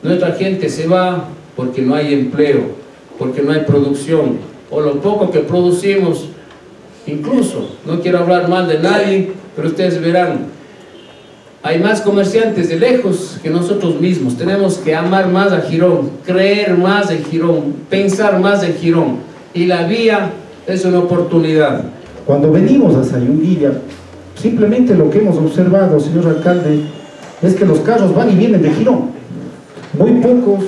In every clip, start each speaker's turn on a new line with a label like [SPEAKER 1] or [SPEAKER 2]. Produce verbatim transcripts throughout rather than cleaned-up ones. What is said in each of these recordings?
[SPEAKER 1] Nuestra gente se va porque no hay empleo, porque no hay producción, o lo poco que producimos, incluso, no quiero hablar mal de nadie, pero ustedes verán, hay más comerciantes de lejos que nosotros mismos. Tenemos que amar más a Girón, creer más en Girón, pensar más en Girón, y la vía es una oportunidad.
[SPEAKER 2] Cuando venimos a Sayunguilla, simplemente lo que hemos observado, señor alcalde, es que los carros van y vienen de Girón. Muy pocos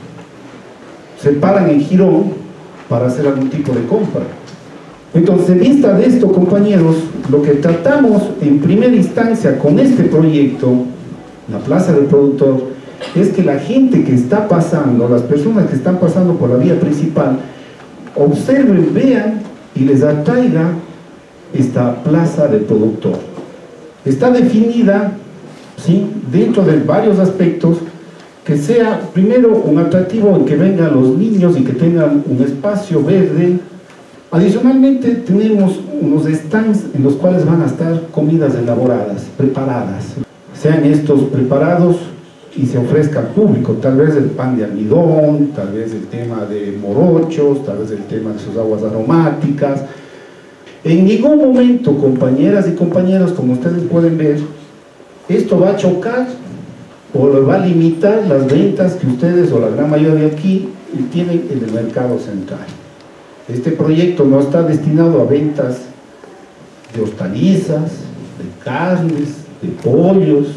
[SPEAKER 2] se paran en Girón para hacer algún tipo de compra. Entonces, en vista de esto, compañeros, lo que tratamos en primera instancia con este proyecto, la Plaza del Productor, es que la gente que está pasando, las personas que están pasando por la vía principal, observen, vean y les atraiga esta Plaza del Productor. Está definida, ¿sí?, dentro de varios aspectos, que sea primero un atractivo en que vengan los niños y que tengan un espacio verde. Adicionalmente tenemos unos stands en los cuales van a estar comidas elaboradas, preparadas. Sean estos preparados y se ofrezca al público, tal vez el pan de almidón, tal vez el tema de morochos, tal vez el tema de sus aguas aromáticas. En ningún momento, compañeras y compañeros, como ustedes pueden ver, esto va a chocar o lo va a limitar las ventas que ustedes o la gran mayoría de aquí tienen en el mercado central. Este proyecto no está destinado a ventas de hortalizas, de carnes, de pollos,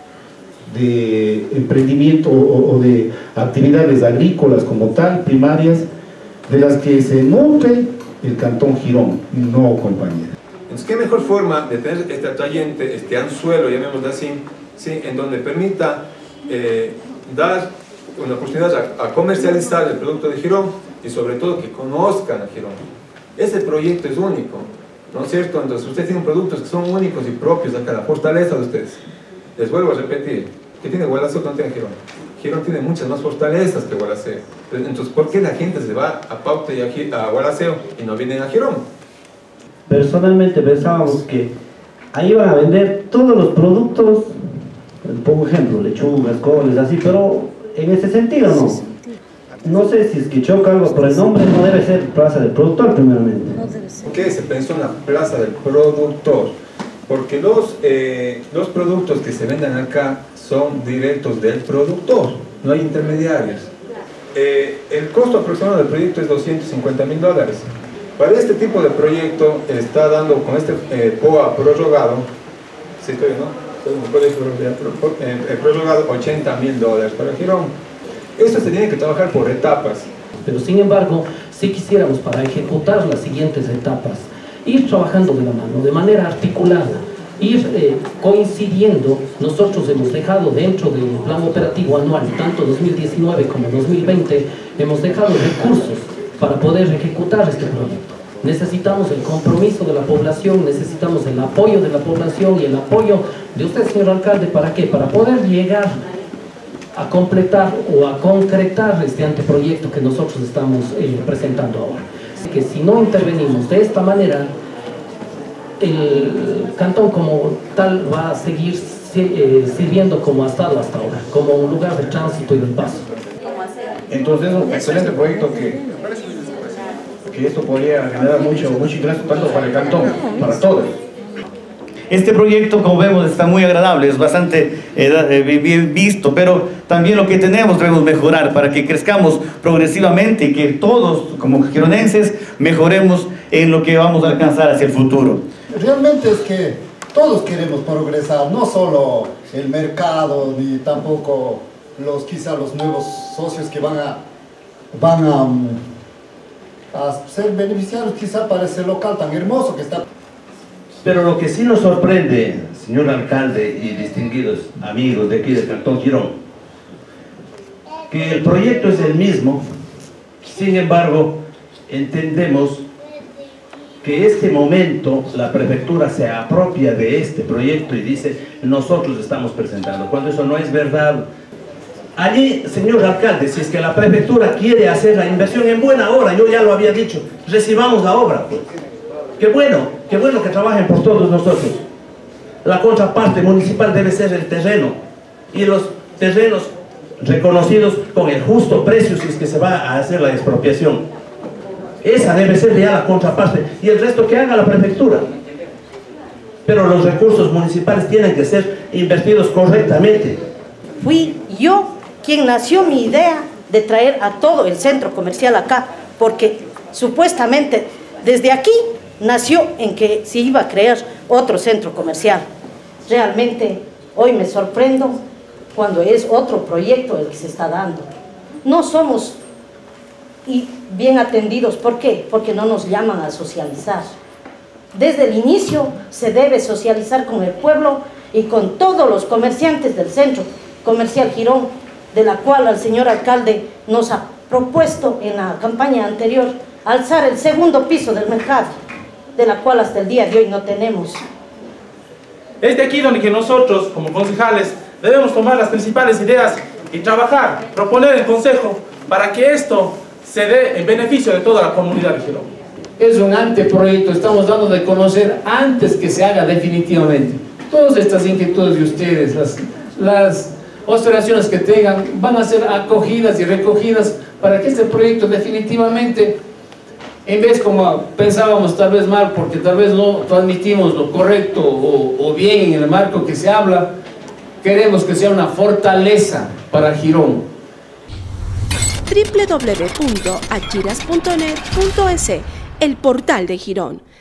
[SPEAKER 2] de emprendimiento o, o de actividades agrícolas como tal, primarias, de las que se nutre el Cantón Girón. No, compañera.
[SPEAKER 3] Entonces, ¿qué mejor forma de tener este atrayente, este anzuelo, llamémoslo así, ¿sí?, en donde permita eh, dar una oportunidad a, a comercializar el producto de Girón y sobre todo que conozcan a Girón? Ese proyecto es único, ¿no es cierto? Entonces ustedes tienen productos que son únicos y propios acá, la fortaleza de ustedes. Les vuelvo a repetir, ¿qué tiene Gualaceo que no tiene Girón? Girón tiene muchas más fortalezas que Gualaceo. Entonces, ¿por qué la gente se va a Pauta y a, a Gualaceo y no vienen a Girón?
[SPEAKER 4] Personalmente pensábamos que ahí iban a vender todos los productos, por ejemplo, lechugas, coles, así, pero en ese sentido no. No sé si es que choca algo, pero el nombre no debe ser Plaza del Productor, primeramente.
[SPEAKER 3] ¿Por qué se pensó en la Plaza del Productor? Porque los, eh, los productos que se venden acá son directos del productor, no hay intermediarios. Eh, el costo aproximado del proyecto es doscientos cincuenta mil dólares. Para este tipo de proyecto está dando con este eh, P O A prorrogado, ¿sí estoy, no? Eh, prorrogado ochenta mil dólares para Girón. Esto se tiene que trabajar por etapas.
[SPEAKER 5] Pero sin embargo, si quisiéramos para ejecutar las siguientes etapas, ir trabajando de la mano, de manera articulada, ir eh, coincidiendo, nosotros hemos dejado dentro del plan operativo anual, tanto dos mil diecinueve como dos mil veinte, hemos dejado recursos para poder ejecutar este proyecto. Necesitamos el compromiso de la población, necesitamos el apoyo de la población y el apoyo de usted, señor alcalde, ¿para qué? Para poder llegar a completar o a concretar este anteproyecto que nosotros estamos eh, presentando ahora. Así que si no intervenimos de esta manera, el cantón como tal va a seguir eh, sirviendo como ha estado hasta ahora, como un lugar de tránsito y de paso.
[SPEAKER 2] Entonces es un excelente proyecto que, que esto podría generar mucho, mucho ingreso tanto para el cantón, para todos.
[SPEAKER 6] Este proyecto, como vemos, está muy agradable, es bastante eh, bien visto, pero también lo que tenemos debemos mejorar para que crezcamos progresivamente y que todos, como gironenses, mejoremos en lo que vamos a alcanzar hacia el futuro.
[SPEAKER 7] Realmente es que todos queremos progresar, no solo el mercado, ni tampoco los, quizá los nuevos socios que van a, van a, a ser beneficiarios quizá para ese local tan hermoso que está.
[SPEAKER 8] Pero lo que sí nos sorprende, señor alcalde y distinguidos amigos de aquí del Cantón Girón, que el proyecto es el mismo, sin embargo, entendemos que este momento la prefectura se apropia de este proyecto y dice, nosotros estamos presentando, cuando eso no es verdad. Allí, señor alcalde, si es que la prefectura quiere hacer la inversión en buena hora, yo ya lo había dicho, recibamos la obra, pues. Qué bueno, qué bueno que trabajen por todos nosotros. La contraparte municipal debe ser el terreno. Y los terrenos reconocidos con el justo precio si es que se va a hacer la expropiación. Esa debe ser ya la contraparte, y el resto que haga la prefectura. Pero los recursos municipales tienen que ser invertidos correctamente.
[SPEAKER 9] Fui yo quien nació mi idea de traer a todo el centro comercial acá, porque supuestamente desde aquí nació en que se iba a crear otro centro comercial. Realmente hoy me sorprendo cuando es otro proyecto el que se está dando. No somos y bien atendidos. ¿Por qué? Porque no nos llaman a socializar. Desde el inicio se debe socializar con el pueblo y con todos los comerciantes del centro comercial Girón, de la cual el señor alcalde nos ha propuesto en la campaña anterior alzar el segundo piso del mercado, de la cual hasta el día de hoy no tenemos.
[SPEAKER 10] Es de aquí donde que nosotros, como concejales, debemos tomar las principales ideas y trabajar, proponer el consejo para que esto se dé en beneficio de toda la comunidad de Girón.
[SPEAKER 1] Es un anteproyecto, estamos dando de conocer antes que se haga definitivamente. Todas estas inquietudes de ustedes, las, las observaciones que tengan, van a ser acogidas y recogidas para que este proyecto definitivamente, en vez como pensábamos tal vez mal, porque tal vez no transmitimos lo correcto o, o bien en el marco que se habla, queremos que sea una fortaleza para Girón.
[SPEAKER 11] doble u doble u doble u punto achiras punto net punto es, el portal de Girón.